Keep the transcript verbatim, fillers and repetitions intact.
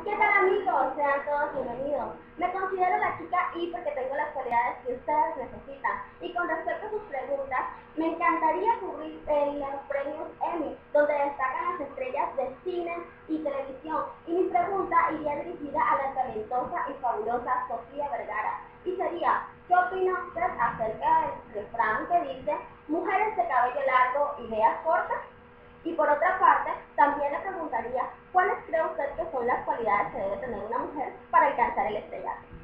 ¿Qué tal, amigos? Sean todos bienvenidos. Me considero la chica I porque tengo las cualidades que ustedes necesitan. Y con respecto a sus preguntas, me encantaría cubrir en los premios Emmy, donde destacan las estrellas de cine y televisión. Y mi pregunta iría dirigida a la talentosa y fabulosa Sofía Vergara. Y sería, ¿qué opina usted acerca del refrán que dice, mujeres de cabello largo, ideas cortas? Y por otra parte, también le preguntaría, ¿cuáles cree usted que son las cualidades que debe tener una mujer para alcanzar el estrellato?